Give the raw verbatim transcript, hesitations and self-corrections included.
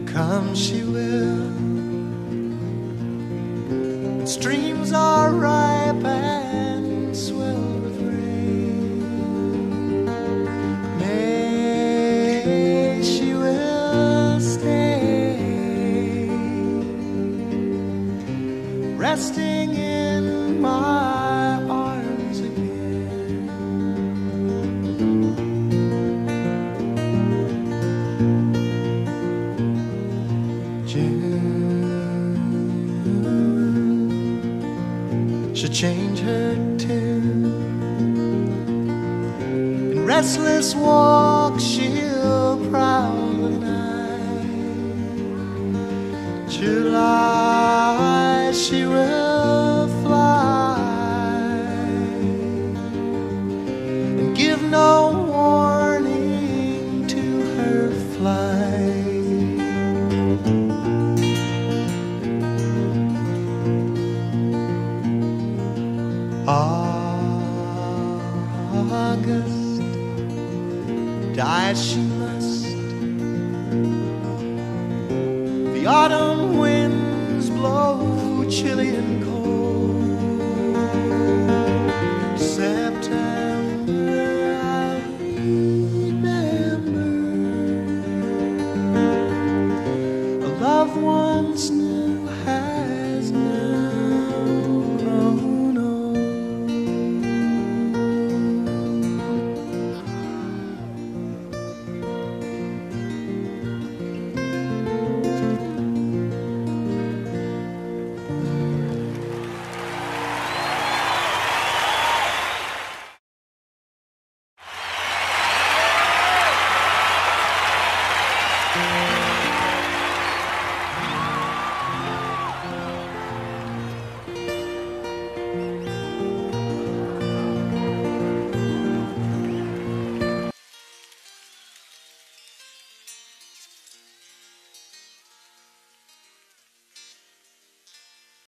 come she will. Streams are ripe and swell with rain. May she will stay, resting in my arms again. June should change her tune. In restless walks she'll prowl the night. July she will fly and give no warning to her flight. August, die she must. The autumn winds blow chilly and cold. September